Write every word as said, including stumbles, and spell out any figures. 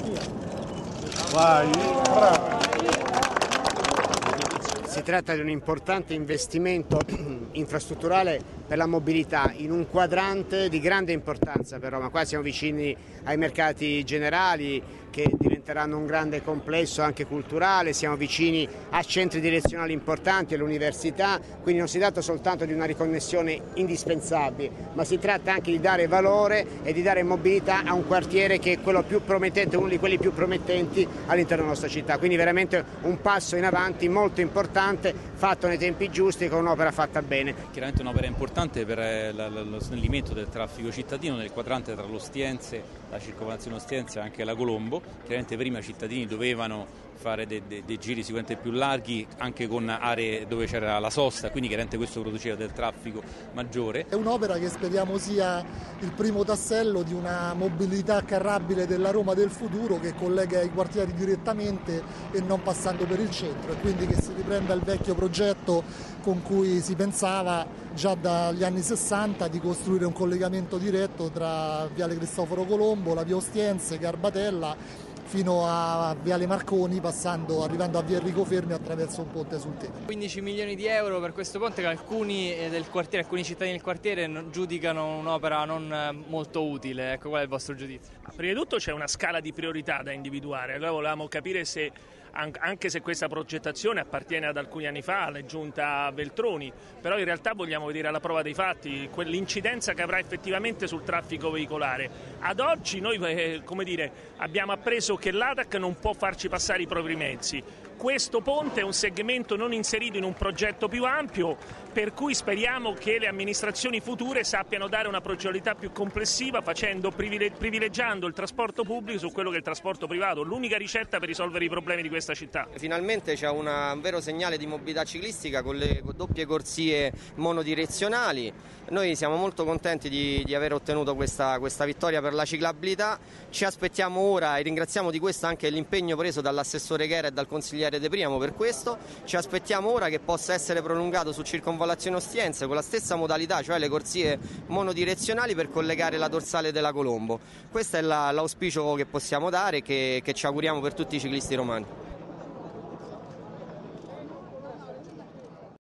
Vai, bravo. Si tratta di un importante investimento infrastrutturale per la mobilità in un quadrante di grande importanza per Roma. Qua siamo vicini ai mercati generali che diventeranno un grande complesso anche culturale, siamo vicini a centri direzionali importanti, all'università, quindi non si tratta soltanto di una riconnessione indispensabile, ma si tratta anche di dare valore e di dare mobilità a un quartiere che è quello più promettente, uno di quelli più promettenti all'interno della nostra città. Quindi veramente un passo in avanti molto importante, fatto nei tempi giusti, con un'opera fatta bene. Chiaramente un'opera importante per lo snellimento del traffico cittadino nel quadrante tra l'Ostiense, la circonvallazione Ostiense e anche la Colombo. Chiaramente prima i cittadini dovevano fare dei, dei, dei giri sicuramente più larghi anche con aree dove c'era la sosta, quindi chiaramente questo produceva del traffico maggiore. È un'opera che speriamo sia il primo tassello di una mobilità carrabile della Roma del futuro, che collega i quartieri direttamente e non passando per il centro, e quindi che si riprenda il vecchio progetto con cui si pensava già dagli anni sessanta di costruire un collegamento diretto tra Viale Cristoforo Colombo, la via Ostiense, Garbatella, fino a Viale Marconi, passando, arrivando a via Enrico Fermi attraverso un ponte sul Tevere. quindici milioni di euro per questo ponte che alcuni del quartiere, alcuni cittadini del quartiere giudicano un'opera non molto utile. Ecco, qual è il vostro giudizio? Prima di tutto c'è una scala di priorità da individuare. Allora volevamo capire se, anche se questa progettazione appartiene ad alcuni anni fa alla giunta Veltroni, però in realtà vogliamo vedere alla prova dei fatti quell'incidenza che avrà effettivamente sul traffico veicolare. Ad oggi noi eh, come dire, abbiamo appreso che l'A T A C non può farci passare i propri mezzi. Questo ponte è un segmento non inserito in un progetto più ampio, per cui speriamo che le amministrazioni future sappiano dare una progettualità più complessiva, facendo, privilegiando il trasporto pubblico su quello che è il trasporto privato, l'unica ricetta per risolvere i problemi di questa città. Finalmente c'è una, un vero segnale di mobilità ciclistica con le doppie corsie monodirezionali. Noi siamo molto contenti di, di aver ottenuto questa, questa vittoria per la ciclabilità. Ci aspettiamo ora, e ringraziamo di questo anche l'impegno preso dall'assessore Ghera e dal consigliere De Priamo per questo, ci aspettiamo ora che possa essere prolungato su circonvallazione Ostiense con la stessa modalità, cioè le corsie monodirezionali per collegare la dorsale della Colombo. Questo è la, l'auspicio che possiamo dare e che, che ci auguriamo per tutti i ciclisti romani.